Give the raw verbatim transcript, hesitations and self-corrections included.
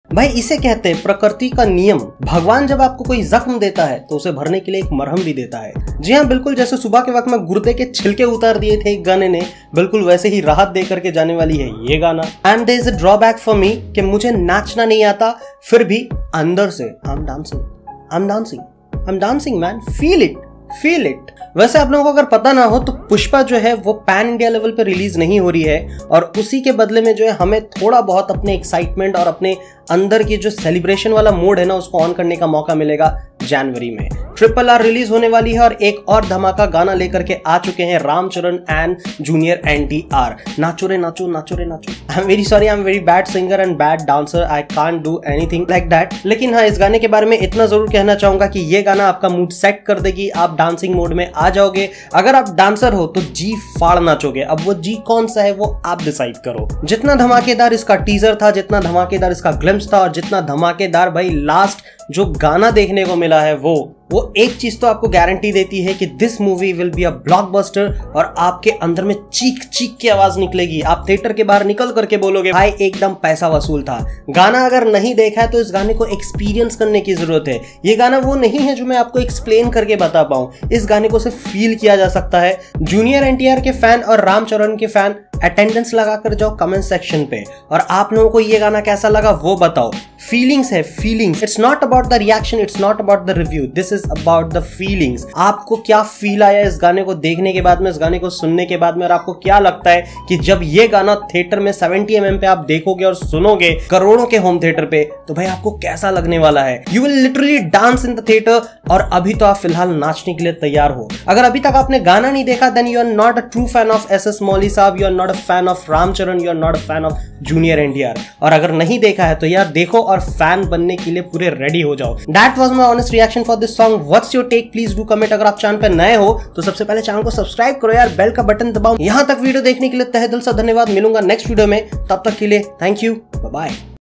भाई इसे कहते हैं प्रकृति का नियम। भगवान जब आपको कोई जख्म देता है तो उसे भरने के लिए एक मरहम भी देता है। जी हाँ, बिल्कुल जैसे सुबह के वक्त में गुर्दे के छिलके उतार दिए थे एक गाने ने, बिल्कुल वैसे ही राहत दे करके जाने वाली है ये गाना। And there is a drawback for me कि मुझे नाचना नहीं आता, फिर भी अंदर से I am dancing, I am dancing, I am dancing man, feel it, feel it. वैसे आप लोगों को अगर पता ना हो तो पुष्पा जो है वो पैन इंडिया लेवल पे रिलीज नहीं हो रही है, और उसी के बदले में जो है हमें थोड़ा बहुत अपने एक्साइटमेंट और अपने अंदर की जो सेलिब्रेशन वाला मोड है ना उसको ऑन करने का मौका मिलेगा जनवरी में। ट्रिपल आर रिलीज होने वाली है और एक और धमाका गाना लेकर के आ चुके हैं Ramcharan and junior N T R. नाचो रे नाचो, नाचो रे नाचो। I am very sorry, I am very bad singer and bad dancer, I can't do anything like that. लेकिन हाँ, इस गाने के बारे में इतना जरूर कहना चाहूंगा कि ये गाना आपका मूड सेट कर देगी, आप डांसिंग मोड में आ जाओगे। अगर आप डांसर हो तो जी फाड़ नाचोगे। अब वो जी कौन सा है वो आप डिसाइड करो। जितना धमाकेदार इसका टीजर था, जितना धमाकेदार इसका ग्लिम्स था, और जितना धमाकेदार भाई लास्ट जो गाना देखने को मिला है वो वो एक चीज तो आपको गारंटी देती है कि this movie will be a blockbuster, और आपके अंदर में चीख चीख की आवाज निकलेगी। आप थिएटर के बाहर निकल करके बोलोगे भाई एकदम पैसा वसूल था। गाना अगर नहीं देखा है तो इस गाने को एक्सपीरियंस करने की जरूरत है। ये गाना वो नहीं है जो मैं आपको एक्सप्लेन करके बता पाऊं, इस गाने को सिर्फ फील किया जा सकता है। जूनियर एन टी आर के फैन और रामचरण के फैन अटेंडेंस लगा कर जाओ कमेंट सेक्शन पे, और आप लोगों को ये गाना कैसा लगा वो बताओ। फीलिंग्स है, feelings. It's not about the reaction, it's not about the review, this is about the feelings. आपको क्या फील आया इस गाने को देखने के बाद में, इस गाने को सुनने के बाद में, और आपको क्या लगता है कि जब ये गाना थिएटर में सेवेंटी एम एम पे आप देखोगे और सुनोगे करोड़ों के होम थिएटर पे, तो भाई आपको कैसा लगने वाला है। You will literally dance in the theatre. और अभी तो आप फिलहाल नाचने के लिए तैयार हो। अगर अभी तक आपने गाना नहीं देखा then you are not a true fan of S S Mouli sahab, you are not a fan of Ramcharan, you are not a fan of junior N T R. और अगर नहीं देखा है तो यार देखो और फैन बनने के लिए पूरे रेडी हो जाओ। That was my honest reaction for this song. What's your take, please do comment. अगर आप चैनल पे नए हो तो सबसे पहले चैनल को सब्सक्राइब करो यार, बेल का बटन दबाओ। यहां तक वीडियो देखने के लिए तहे दिल से धन्यवाद। मिलूंगा नेक्स्ट वीडियो में, तब तक के लिए थैंक यू, बाय बाय।